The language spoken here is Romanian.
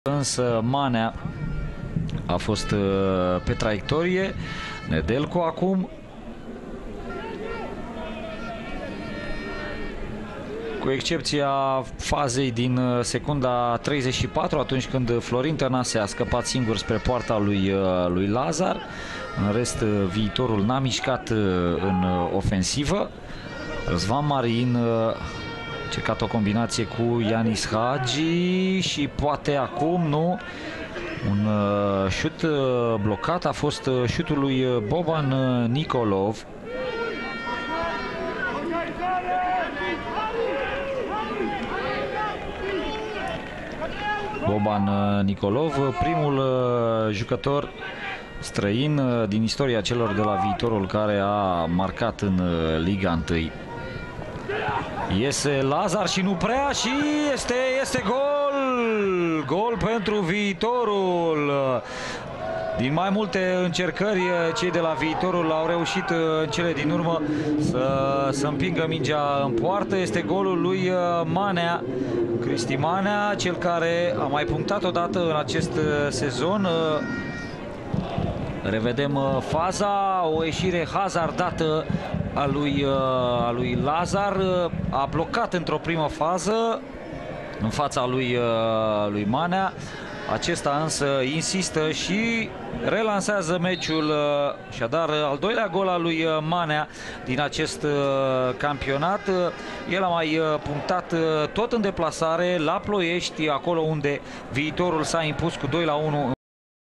Însă Manea a fost pe traiectorie. Nedelcu acum, cu excepția fazei din secunda 34, atunci când Florin Tănase a scăpat singur spre poarta lui Lazar. În rest, viitorul n-a mișcat în ofensivă. Răzvan Marin încercat o combinație cu Ianis Hagi și poate acum, nu, un șut blocat. A fost șutul lui Boban Nicolov. Boban Nicolov, primul jucător străin din istoria celor de la Viitorul care a marcat în Liga 1. Iese Lazar și nu prea și este gol! Gol pentru Viitorul. Din mai multe încercări, cei de la Viitorul au reușit în cele din urmă să împingă mingea în poartă. Este golul lui Manea, Cristi Manea, cel care a mai punctat odată în acest sezon. Revedem faza, o ieșire hazardată a lui Lazar. A blocat într-o primă fază în fața lui Manea. Acesta însă insistă și relansează meciul. Așadar, al doilea gol al lui Manea din acest campionat. El a mai punctat tot în deplasare la Ploiești, acolo unde Viitorul s-a impus cu 2-1.